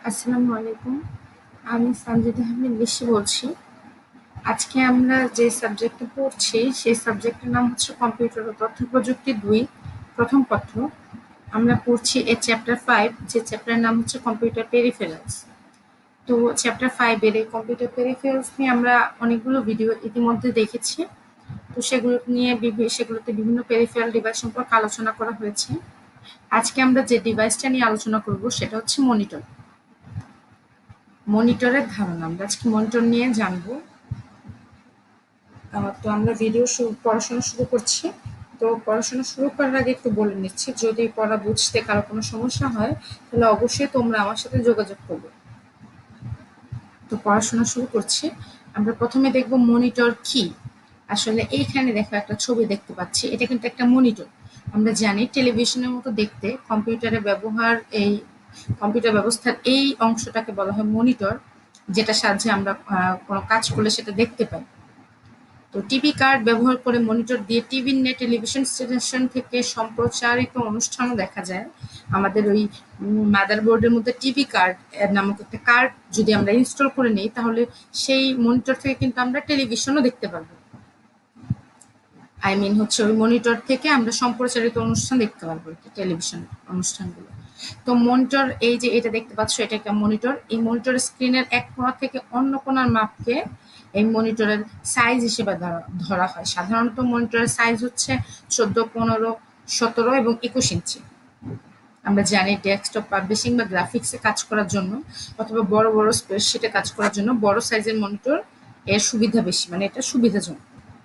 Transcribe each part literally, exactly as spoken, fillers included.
আসসালামু আলাইকুম। আমি সানজিদা আহমেদ বেশি বলছি। আজকে আমরা যে সাবজেক্টটা পড়ছি সেই সাবজেক্টের নাম হচ্ছে কম্পিউটার ও তথ্য প্রযুক্তি দুই প্রথম পত্র। আমরা পড়ছি এর চ্যাপ্টার ফাইভ, যে চ্যাপ্টারের নাম হচ্ছে কম্পিউটার পেরিফেরালস। তো চ্যাপ্টার ফাইভ এর এই কম্পিউটার পেরিফেরালস নিয়ে আমরা অনেকগুলো ভিডিও ইতিমধ্যে দেখেছি। তো সেগুলো নিয়ে বিভি- সেগুলোতে বিভিন্ন পেরিফেরাল ডিভাইস সম্পর্কে আলোচনা করা হয়েছে। আজকে আমরা যে ডিভাইসটা নিয়ে আলোচনা করব সেটা হচ্ছে মনিটর। মনিটরের ধারণা আমরা আজকে মনিটর নিয়ে জানবো। আহ, তো আমরা ভিডিও শুরু পড়াশোনা শুরু করছি। তো পড়াশোনা শুরু করার আগে একটু বলে নিচ্ছি, যদি পড়া বুঝতে কারো কোনো সমস্যা হয় তাহলে অবশ্যই তোমরা আমার সাথে যোগাযোগ করবে। তো পড়াশোনা শুরু করছি। আমরা প্রথমে দেখব মনিটর কি। আসলে এইখানে দেখো একটা ছবি দেখতে পাচ্ছি, এটা কিন্তু একটা মনিটর। আমরা জানি টেলিভিশনের মতো দেখতে কম্পিউটারে ব্যবহার এই কম্পিউটার ব্যবস্থার এই অংশটাকে বলা হয় মনিটর, যেটা সাহায্যে আমরা আহ, কোনো কাজ করলে সেটা দেখতে পাই। তো টিভি কার্ড ব্যবহার করে মনিটর দিয়ে টিভি নেট টেলিভিশন স্টেশন থেকে সম্প্রচারিত অনুষ্ঠানও দেখা যায়। আমাদের ওই মাদারবোর্ডের মধ্যে টিভি কার্ড নামক একটা কার্ড যদি আমরা ইনস্টল করে নিই তাহলে সেই মনিটর থেকে কিন্তু আমরা টেলিভিশনও দেখতে পারবো। আই মিন হচ্ছে ওই মনিটর থেকে আমরা সম্প্রচারিত অনুষ্ঠান দেখতে পারবো, টেলিভিশন অনুষ্ঠানগুলো। তো মনিটর, এই যে এটা দেখতে পাচ্ছ, এটা একটা মনিটর। এই মনিটরের স্ক্রিনের এক কোণা থেকে অন্য কোণার মাপকে এই মনিটরের সাইজ হিসেবে ধরা ধরা হয়। সাধারণত মনিটরের সাইজ হচ্ছে চোদ্দ, পনেরো, সতেরো এবং একুশ ইঞ্চি। আমরা জানি ডেস্কটপ পাবলিশিং বা গ্রাফিক্সে কাজ করার জন্য অথবা বড় বড় স্প্রেডশিটে কাজ করার জন্য বড় সাইজের মনিটর এর সুবিধা বেশি, মানে এটা সুবিধাজনক।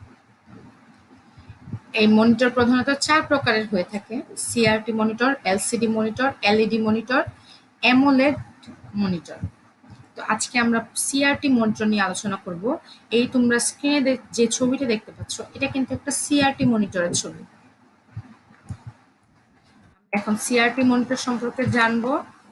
এই মনিটর প্রধানত চার প্রকারের হয়ে থাকে: CRT monitor, LCD monitor, LED monitor, AMOLED monitor. তো আজকে আমরা সিআরটি মনিটর নিয়ে আলোচনা করব। এই তোমরা স্ক্রিনে যে ছবিটা দেখতে পাচ্ছ এটা কিন্তু একটা সিআরটি মনিটরের ছবি। এখন সিআরটি মনিটর সম্পর্কে জানবো।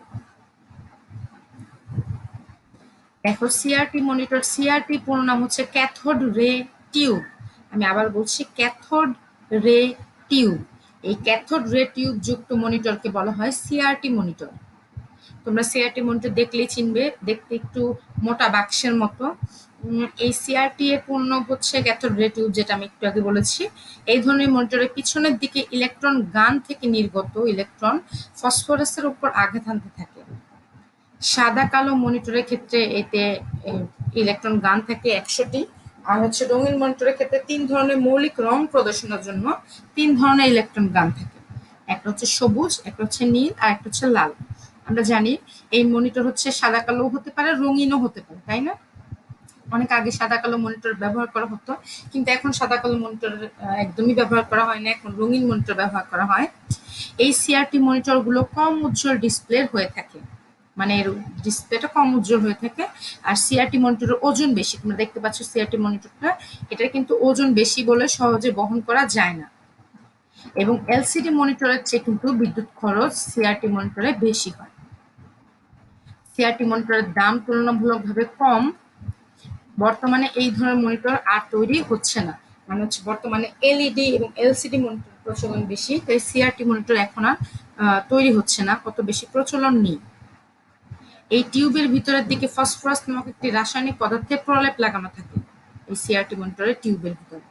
দেখো, সিআরটি মনিটর, সিআরটি পুরো নাম হচ্ছে ক্যাথোড রে টিউব। আমি আবার বলছি, ক্যাথোড রে টিউব। এই ক্যাথোড রে টিউব যুক্ত মনিটরকে বলা হয় সিআরটি মনিটর। তোমরা সিআরটি মনিটর দেখলেই চিনবে, দেখতে একটু মোটা বাক্সের মতো। এই সিআরটি এর পূর্ণ হচ্ছে ক্যাথোড রে টিউব, যেটা আমি একটু আগে বলেছি। এই ধরনের মনিটরের পিছনের দিকে ইলেকট্রন গান থেকে নির্গত ইলেকট্রন ফসফরাসের উপর আঘাত হানতে থাকে। সাদা কালো মনিটরের ক্ষেত্রে এতে ইলেকট্রন গান থাকে একশোটি। আর হচ্ছে রঙিন মনিটরের ক্ষেত্রে তিন ধরনের মৌলিক রং প্রদর্শনের জন্য তিন ধরনের ইলেকট্রন গান থাকে। একটা হচ্ছে সবুজ, একটা হচ্ছে নীল, আর একটা হচ্ছে লাল। আমরা জানি এই মনিটর হচ্ছে সাদা কালো হতে পারে, রঙিনও হতে পারে, তাই না? অনেক আগে সাদা কালো মনিটর ব্যবহার করা হতো, কিন্তু এখন সাদা কালো মনিটর একদমই ব্যবহার করা হয় না, এখন রঙিন মনিটর ব্যবহার করা হয়। এই সিআরটি মনিটর গুলো কম উজ্জ্বল ডিসপ্লে হয়ে থাকে, মানে এর ডিসপ্লেটা কম উজ্জ্বল হয়ে থাকে। আর সিআরটি মনিটরের ওজন বেশি, তোমরা দেখতে পাচ্ছ সিআরটি মনিটরটা, এটার কিন্তু ওজন বেশি বলে সহজে বহন করা যায় না। এবং এলসিডি মনিটরের চেয়ে কিন্তু বিদ্যুৎ খরচ সিআরটি মনিটরে বেশি হয়। সিআরটি মনিটরের দাম তুলনামূলকভাবে কম। বর্তমানে এই ধরনের মনিটর আর তৈরি হচ্ছে না, মানে হচ্ছে বর্তমানে এলইডি এবং এলসিডি মনিটর প্রচলন বেশি, তাই সিআরটি মনিটর এখন আর তৈরি হচ্ছে না, কত বেশি প্রচলন নেই। এই টিউবের ভিতরের দিকে ফসফরাস নামক একটি রাসায়নিক পদার্থের প্রলেপ লাগানো থাকে এই সিআরটি মনিটরের টিউবের ভিতরে।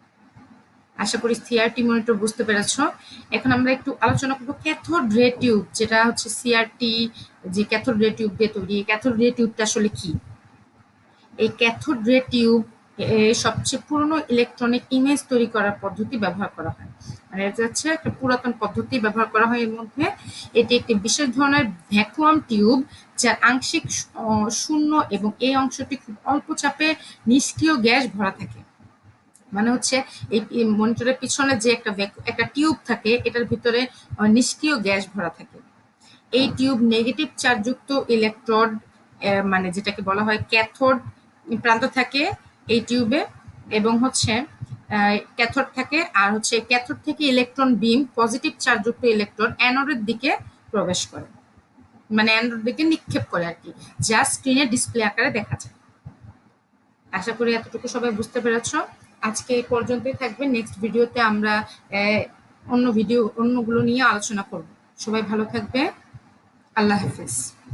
আশা করি সিআরটি মনিটর বুঝতে পেরেছ। এখন আমরা একটু আলোচনা করবো ক্যাথোড রে টিউব, যেটা হচ্ছে সিআরটি যে ক্যাথোড রে টিউব দিয়ে তৈরি। ক্যাথোড রে টিউবটা আসলে কি? এই ক্যাথোড রে টিউব সবচেয়ে পুরনো ইলেকট্রনিক ইমেজ তৈরি করার পদ্ধতি ব্যবহার করা হয়, মানে এটা হচ্ছে একটা পুরাতন পদ্ধতি ব্যবহার করা হয়। এর মধ্যে এটি একটি বিশেষ ধরনের ভ্যাকুয়াম টিউব, যার আংশিক শূন্য এবং এই অংশটি খুব অল্প চাপে নিষ্ক্রিয় গ্যাস ভরা থাকে। মানে হচ্ছে এই মনিটরের পিছনে যে একটা একটা টিউব থাকে, এটার ভিতরে নিষ্ক্রিয় গ্যাস ভরা থাকে। এই টিউব নেগেটিভ চার্জযুক্ত ইলেকট্রোড, মানে যেটাকে বলা হয় ক্যাথোড প্রান্ত থাকে এই টিউবে, এবং হচ্ছে ক্যাথোড থাকে। আর হচ্ছে ক্যাথোড থেকে ইলেকট্রন বিম, পজিটিভ চার্জযুক্ত ইলেকট্রন অ্যানোডের দিকে প্রবেশ করে, মানে অ্যানোডের দিকে নিক্ষেপ করে আর কি, যা স্ক্রিনে ডিসপ্লে আকারে দেখা যায়। আশা করি এতটুকু সবাই বুঝতে পেরেছ। আজকে এই পর্যন্তই থাকবে। নেক্সট ভিডিওতে আমরা অন্য ভিডিও অন্যগুলো নিয়ে আলোচনা করব। সবাই ভালো থাকবে। আল্লাহ হাফেজ।